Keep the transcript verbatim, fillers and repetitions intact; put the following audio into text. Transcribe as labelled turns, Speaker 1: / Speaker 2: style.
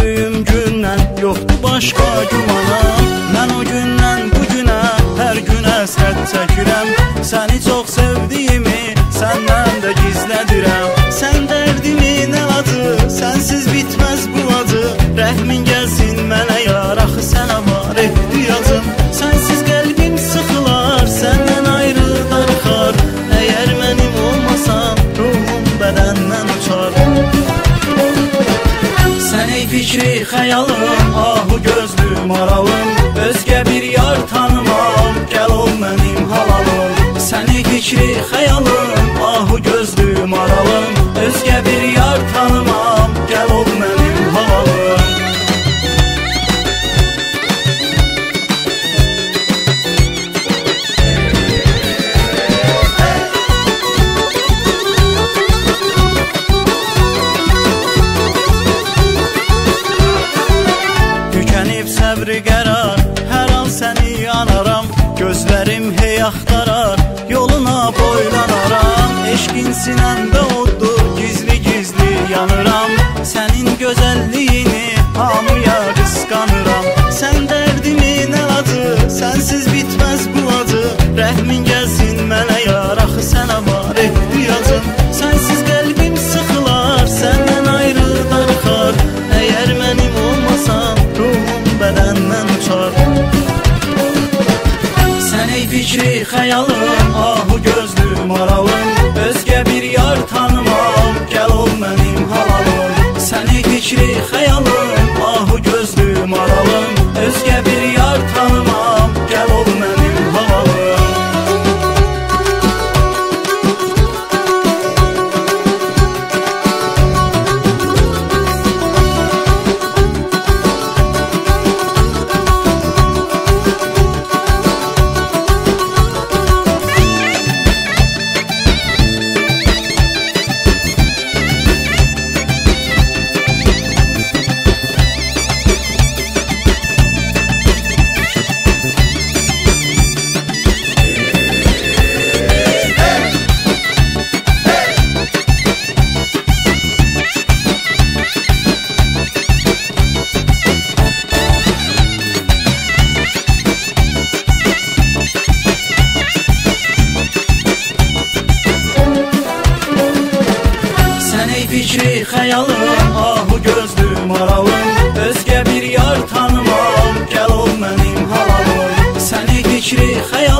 Speaker 1: gördüyüm gündən yoxdur başqa gümana. Mən o gündən bu günə hər gün həsrət çəkirəm. Səni çox sevdiyimi səndən də gizlədirəm. Sən dərdimin əladı, sənsiz bitməz bu acı. Rəhmin gəlsin mənə yar, axı sənə var ehtiyacım. Sənsiz qəlbim sıxılar, səndən ayrı darıxar. Əgər mənim olmasan, ruhum bədəndən uçar. Sən ey fikri xəyalım, ahu gözlü maralım. Özgə bir yar tanımam, gəl ol mənim halalım. Sən ey fikri xəyalım, ahu gözlü maralım. Özgə bir yar tanımam, gəl ol mənim halalım. Tükənib səbri qərar, hər an səni anaram. Gözlərim hey axtarar, yoluna boylanaram. Eşqin sinəmdə oddur, gizli-gizli yanıram. Sənin gözəlliyini hamıya qısqanıram. Sən dərdimin əladı, sənsiz bitməz bu acı. Rəhmin gəlsin mənə yar, axı sənə var ehtiyacım. Sənsiz qəlbim sıxılar, səndən ayrı darıxar. Əgər mənim olmasan, ruhum bədəndən uçar. Sən ey fikri xəyalım, ahu gözlü maralım. Özgə bir yar tanımam, gəl ol mənim halalım. Sən ey fikri xəyalım, ahu gözlü maralım. Özgə bir yar tanımam, gəl ol mənim halalım. Fikri xəyalım, ahu gözlü maralım. Özgə bir yar tanımam, gəl ol mənim halalım. Sən ey fikri xəyalım.